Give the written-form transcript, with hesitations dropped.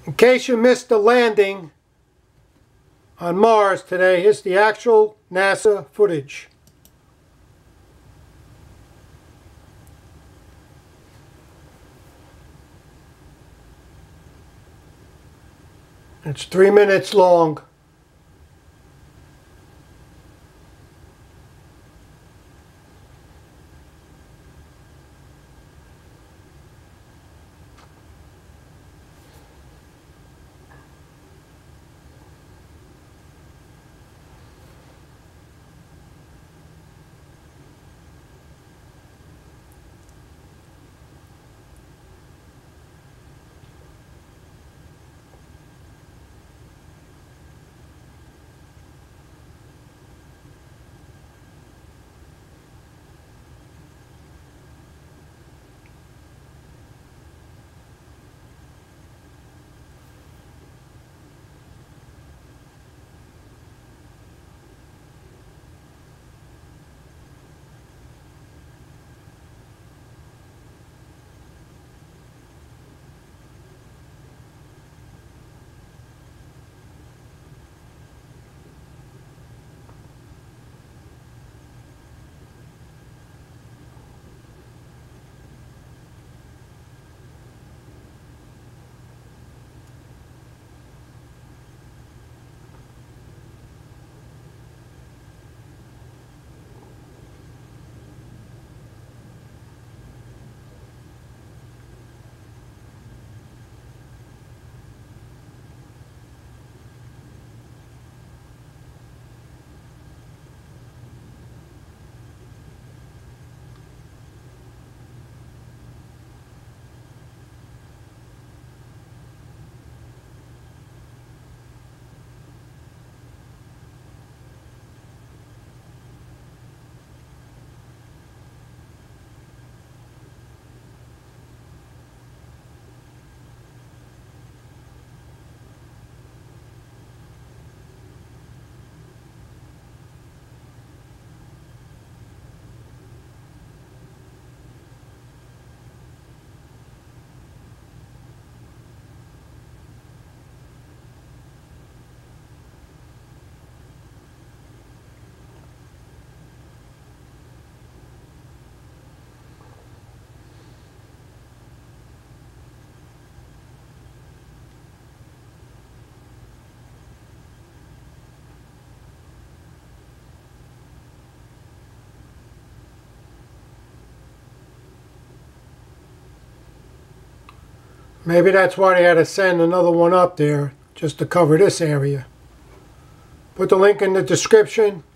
In case you missed the landing on Mars today, here's the actual NASA footage. It's 3 minutes long. Maybe that's why they had to send another one up there, just to cover this area. Put the link in the description.